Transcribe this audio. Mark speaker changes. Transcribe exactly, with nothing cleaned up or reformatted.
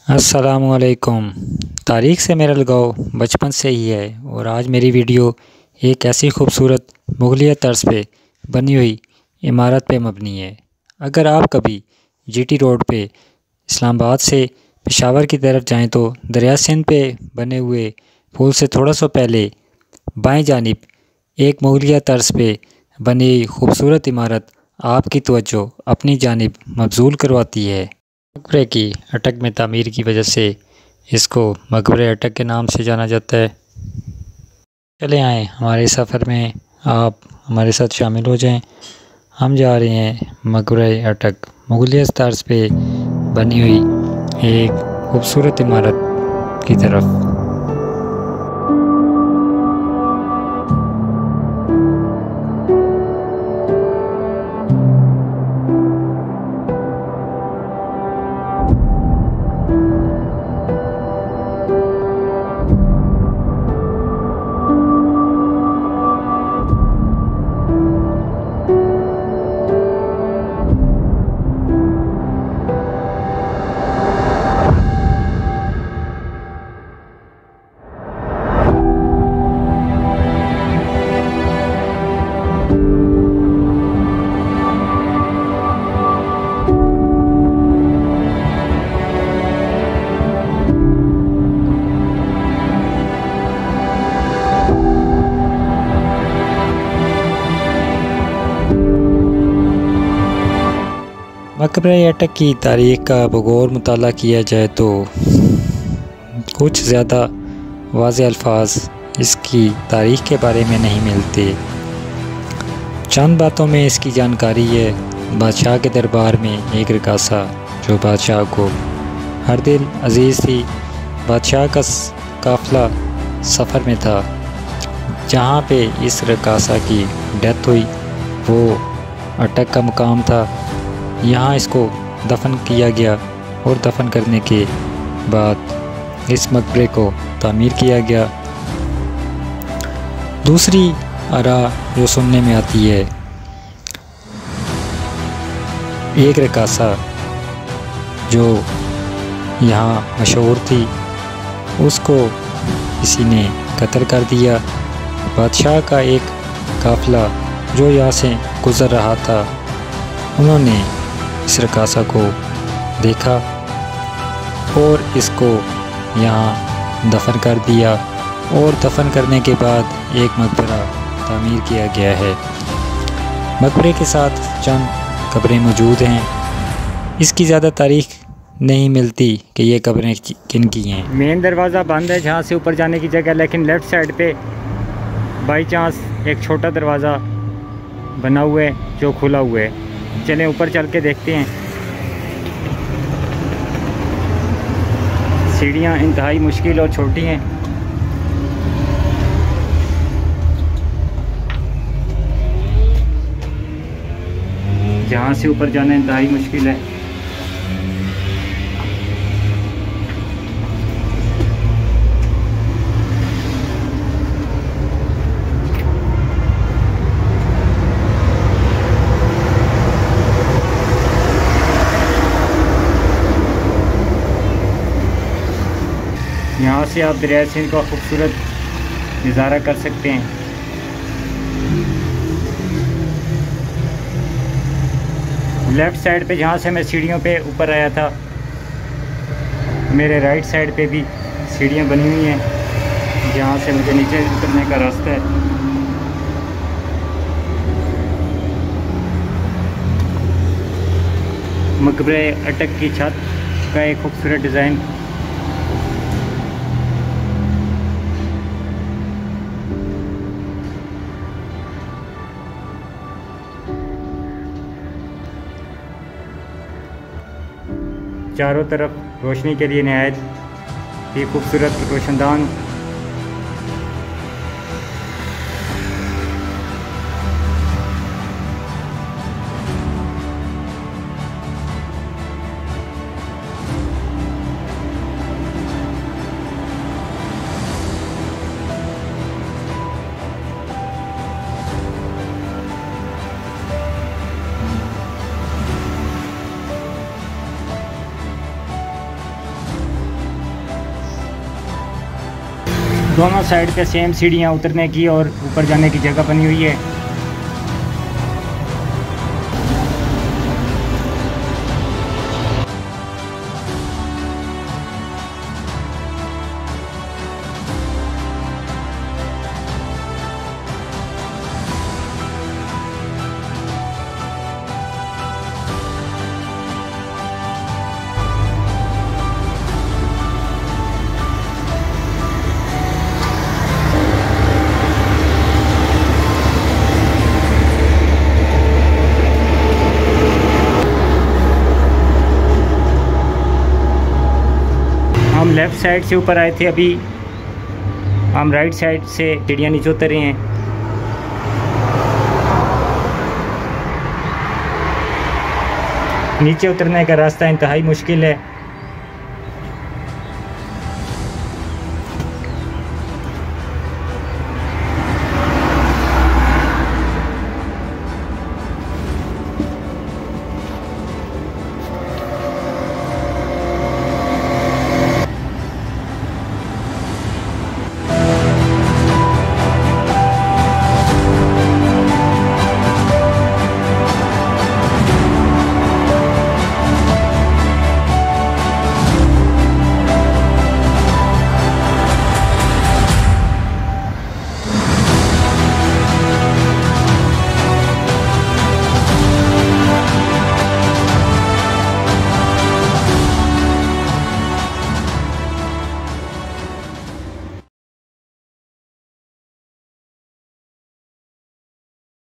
Speaker 1: अस्सलामुअलैकुम। तारीख़ से मेरा लगाव बचपन से ही है और आज मेरी वीडियो एक ऐसी खूबसूरत मुग़लिया तर्ज पे बनी हुई इमारत पे मबनी है। अगर आप कभी जीटी रोड पे इस्लामाबाद से पेशावर की तरफ जाएं तो दरिया सिंध पे बने हुए पुल से थोड़ा सा पहले बाएं जानिब एक मुग़लिया तर्ज पे बनी खूबसूरत इमारत आपकी तवज्जो अपनी जानिब मबज़ूल करवाती है। मकबरे की अटक में तामीर की वजह से इसको मकबरे अटक के नाम से जाना जाता है। चले आएँ हमारे सफ़र में आप हमारे साथ शामिल हो जाएं। हम जा रहे हैं मकबरे अटक मुग़लिया तर्ज पे बनी हुई एक खूबसूरत इमारत की तरफ। मकबरे अटक की तारीख़ का बगौर मुताला किया जाए तो कुछ ज़्यादा वाज़ेह अल्फाज इसकी तारीख़ के बारे में नहीं मिलते। चंद बातों में इसकी जानकारी है। बादशाह के दरबार में एक रकासा जो बादशाह को हर दिल अजीज़ थी। बादशाह का काफ़िला सफ़र में था। जहाँ पे इस रकासा की डेथ हुई वो अटक का मुकाम था। यहाँ इसको दफन किया गया और दफन करने के बाद इस मकबरे को तामीर किया गया। दूसरी आरा जो सुनने में आती है, एक रकासा जो यहाँ मशहूर थी उसको किसी ने कत्ल कर दिया। बादशाह का एक काफ़िला जो यहाँ से गुज़र रहा था उन्होंने इस रकासा को देखा और इसको यहाँ दफन कर दिया और दफन करने के बाद एक मकबरा तामीर किया गया है। मकबरे के साथ चंद कब्रें मौजूद हैं। इसकी ज़्यादा तारीख़ नहीं मिलती कि ये कब्रें किन की हैं। मेन दरवाज़ा बंद है जहाँ से ऊपर जाने की जगह, लेकिन लेफ़्ट साइड पे बाई चांस एक छोटा दरवाज़ा बना हुआ है जो खुला हुआ है। चलें ऊपर चल के देखते हैं। सीढ़ियाँ इंतहाई मुश्किल और छोटी हैं। जहाँ से ऊपर जाना इंतहाई मुश्किल है। यहाँ से आप दरिया सिंध का खूबसूरत नज़ारा कर सकते हैं। लेफ़्ट साइड पे जहाँ से मैं सीढ़ियों पे ऊपर आया था, मेरे राइट साइड पे भी सीढ़ियाँ बनी हुई हैं जहाँ से मुझे नीचे उतरने का रास्ता है। मकबरे अटक की छत का एक खूबसूरत डिज़ाइन। चारों तरफ रोशनी के लिए नहायत ही खूबसूरत रोशनदान। दोनों साइड पे सेम सीढ़ियाँ उतरने की और ऊपर जाने की जगह बनी हुई है। हम लेफ़्ट साइड से ऊपर आए थे, अभी हम राइट साइड से सीढ़ियाँ नीचे उतर रहे हैं। नीचे उतरने का रास्ता इंतहाई मुश्किल है।